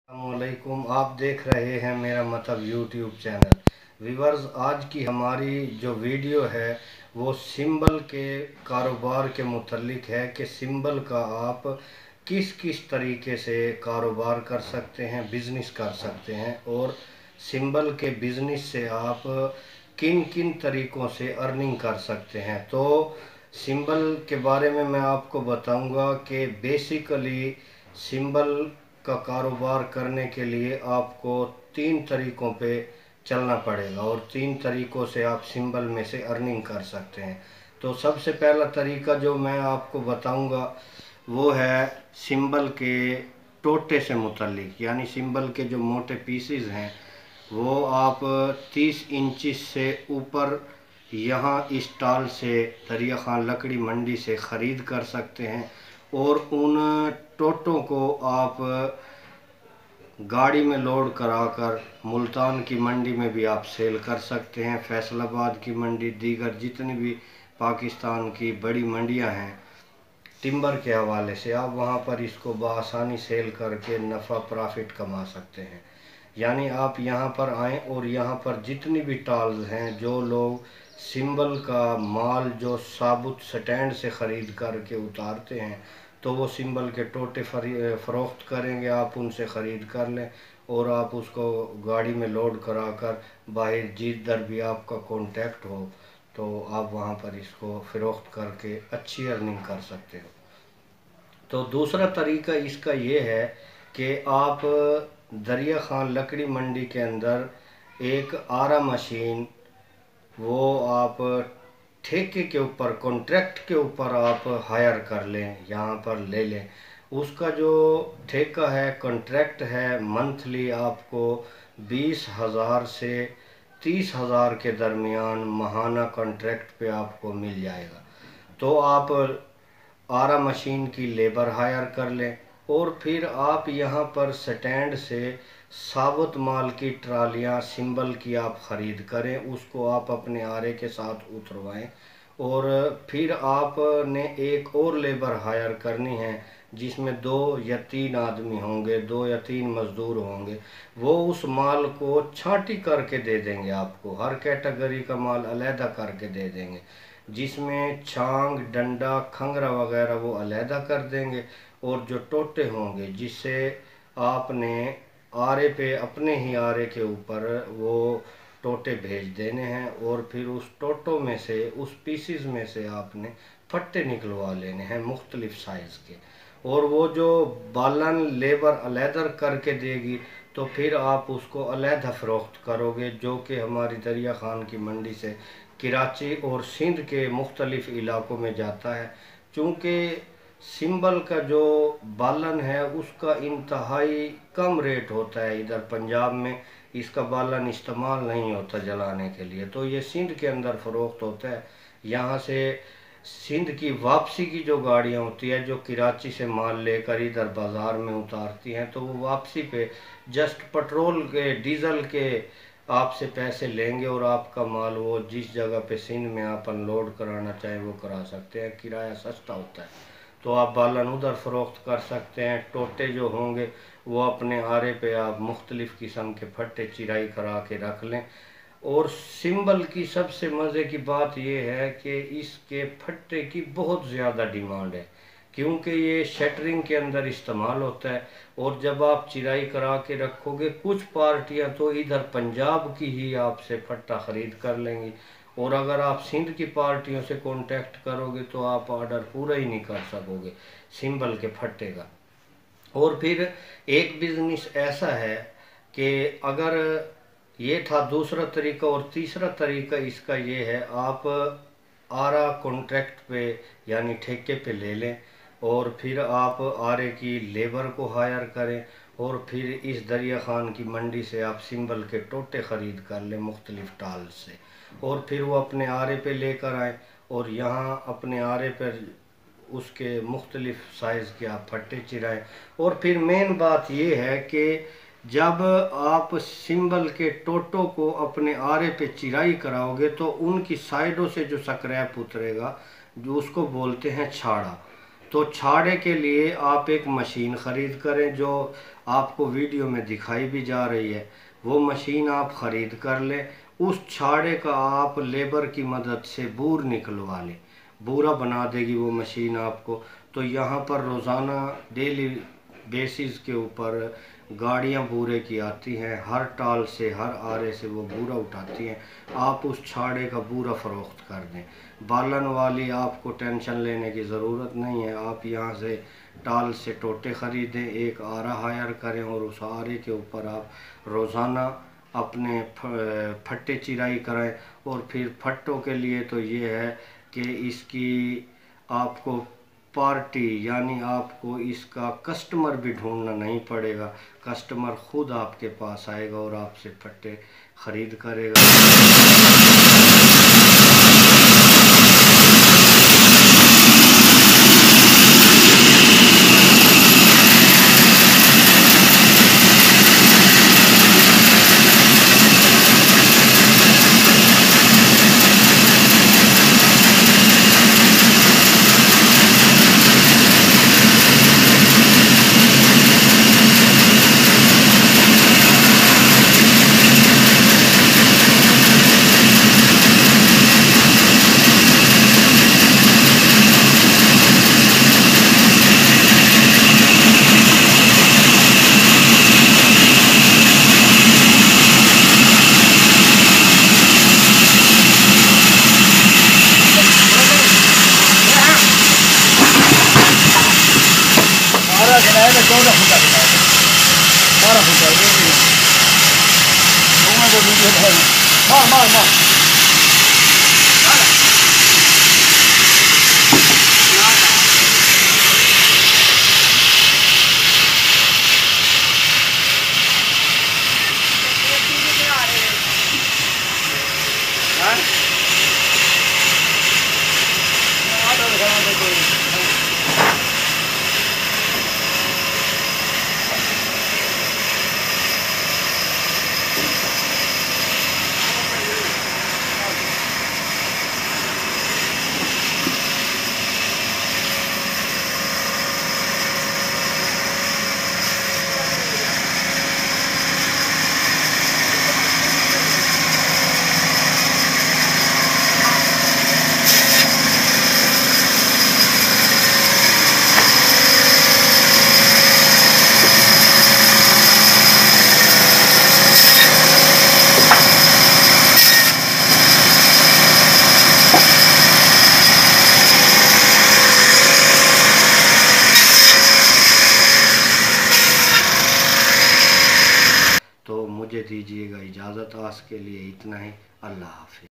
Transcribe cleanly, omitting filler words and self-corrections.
अस्सलामुअलैकुम। आप देख रहे हैं मेरा मतलब यूट्यूब चैनल। व्यूअर्स, आज की हमारी जो वीडियो है वो सिंबल के कारोबार के मुतल्लिक है कि सिंबल का आप किस किस तरीके से कारोबार कर सकते हैं, बिज़नेस कर सकते हैं, और सिंबल के बिज़नेस से आप किन किन तरीक़ों से अर्निंग कर सकते हैं। तो सिंबल के बारे में मैं आपको बताऊंगा कि बेसिकली सिंबल का कारोबार करने के लिए आपको 3 तरीक़ों पे चलना पड़ेगा और 3 तरीक़ों से आप सिंबल में से अर्निंग कर सकते हैं। तो सबसे पहला तरीका जो मैं आपको बताऊंगा वो है सिंबल के टोटे से मुतल्लिक, यानी सिंबल के जो मोटे पीसेस हैं वो आप 30 इंचिस से ऊपर यहाँ इस स्टॉल से दरिया खान लकड़ी मंडी से ख़रीद कर सकते हैं और उन टोटों को आप गाड़ी में लोड कराकर मुल्तान की मंडी में भी आप सेल कर सकते हैं। फैसलाबाद की मंडी, दीगर जितनी भी पाकिस्तान की बड़ी मंडियां हैं टिम्बर के हवाले से, आप वहां पर इसको बआसानी सेल करके नफ़ा प्रॉफिट कमा सकते हैं। यानी आप यहां पर आएँ और यहां पर जितनी भी टाल्स हैं, जो लोग सिंबल का माल जो साबुत स्टैंड से ख़रीद करके उतारते हैं तो वो सिंबल के टोटे फ़रोख्त करेंगे, आप उनसे ख़रीद कर लें और आप उसको गाड़ी में लोड कराकर बाहर जिधर भी आपका कांटेक्ट हो तो आप वहाँ पर इसको फ़रोख्त करके अच्छी अर्निंग कर सकते हो। तो दूसरा तरीका इसका ये है कि आप दरिया खान लकड़ी मंडी के अंदर एक आरा मशीन वो आप ठेके के ऊपर, कॉन्ट्रैक्ट के ऊपर आप हायर कर लें, यहाँ पर ले लें। उसका जो ठेका है, कॉन्ट्रैक्ट है, मंथली आपको 20,000 से 30,000 के दरमियान माहाना कॉन्ट्रैक्ट पे आपको मिल जाएगा। तो आप आरा मशीन की लेबर हायर कर लें और फिर आप यहाँ पर स्टैंड से साबुत माल की ट्रालियाँ सिंबल की आप ख़रीद करें, उसको आप अपने आरे के साथ उतरवाएं और फिर आपने एक और लेबर हायर करनी है जिसमें 2 या 3 आदमी होंगे, 2 या 3 मज़दूर होंगे। वो उस माल को छांटी करके दे देंगे, आपको हर कैटेगरी का माल अलहदा करके दे देंगे, जिसमें छांग, डंडा, खंगरा वगैरह वो अलहदा कर देंगे और जो टोटे होंगे जिससे आपने आरे पे, अपने ही आरे के ऊपर वो टोटे भेज देने हैं और फिर उस टोटों में से, उस पीसीज में से आपने फट्टे निकलवा लेने हैं मुख्तलिफ साइज़ के, और वो जो बालन लेबर अलहदा करके देगी तो फिर आप उसको अलहदा फ़रोख्त करोगे, जो कि हमारी दरिया खान की मंडी से कराची और सिंध के मुख्तलिफ़ इलाक़ों में जाता है। चूँकि सिंबल का जो बालन है उसका इंतहाई कम रेट होता है, इधर पंजाब में इसका बालन इस्तेमाल नहीं होता जलाने के लिए, तो ये सिंध के अंदर फ़रोख्त होता है। यहाँ से सिंध की वापसी की जो गाड़ियाँ होती है जो कराची से माल लेकर इधर बाज़ार में उतारती हैं, तो वो वापसी पे जस्ट पेट्रोल के, डीज़ल के आपसे पैसे लेंगे और आपका माल वो जिस जगह पे सिंध में आप अनलोड कराना चाहें वो करा सकते हैं, किराया सस्ता होता है। तो आप बालन उधर फ़रोख्त कर सकते हैं। टोटे जो होंगे वो अपने आरे पे आप मुख्तलिफ़ किस्म के फट्टे चिराई करा के रख लें। और सिंबल की सबसे मज़े की बात यह है कि इसके फट्टे की बहुत ज़्यादा डिमांड है, क्योंकि ये शटरिंग के अंदर इस्तेमाल होता है और जब आप चिराई करा के रखोगे, कुछ पार्टियां तो इधर पंजाब की ही आपसे फट्टा ख़रीद कर लेंगी और अगर आप सिंध की पार्टियों से कांटेक्ट करोगे तो आप ऑर्डर पूरा ही नहीं कर सकोगे सिंबल के फट्टे का। और फिर एक बिज़नेस ऐसा है कि अगर ये था दूसरा तरीका, और तीसरा तरीका इसका ये है, आप आरा कॉन्ट्रैक्ट पे यानी ठेके पे ले लें और फिर आप आरे की लेबर को हायर करें और फिर इस दरिया खान की मंडी से आप सिंबल के टोटे ख़रीद कर लें मुख्तलिफ़ टाल से और फिर वो अपने आरे पे लेकर आएँ और यहाँ अपने आरे पर उसके मुख्तलिफ़ साइज़ के आप फट्टे चिराएँ। और फिर मेन बात ये है कि जब आप सिंबल के टोटों को अपने आरे पे चिराई कराओगे तो उनकी साइडों से जो स्क्रैप उतरेगा, जो उसको बोलते हैं छाड़ा, तो छाड़े के लिए आप एक मशीन ख़रीद करें जो आपको वीडियो में दिखाई भी जा रही है। वो मशीन आप ख़रीद कर लें, उस छाड़े का आप लेबर की मदद से बूर निकलवा लें, बूरा बना देगी वो मशीन आपको। तो यहाँ पर रोज़ाना डेली बेसिस के ऊपर गाड़ियाँ बूरे की आती हैं, हर टाल से हर आरे से वो बूरा उठाती हैं। आप उस छाड़े का बूरा फ़रोख्त कर दें। बालन वाली आपको टेंशन लेने की ज़रूरत नहीं है। आप यहाँ से टाल से टोटे ख़रीदें, एक आरा हायर करें और उस आरे के ऊपर आप रोज़ाना अपने फट्टे चिराई कराएं। और फिर फट्टों के लिए तो ये है कि इसकी आपको पार्टी यानी आपको इसका कस्टमर भी ढूंढना नहीं पड़ेगा। कस्टमर खुद आपके पास आएगा और आपसे फट्टे ख़रीद करेगा। तो मुझे दीजिएगा इजाज़त। आज के लिए इतना ही। अल्लाह हाफ़िज़।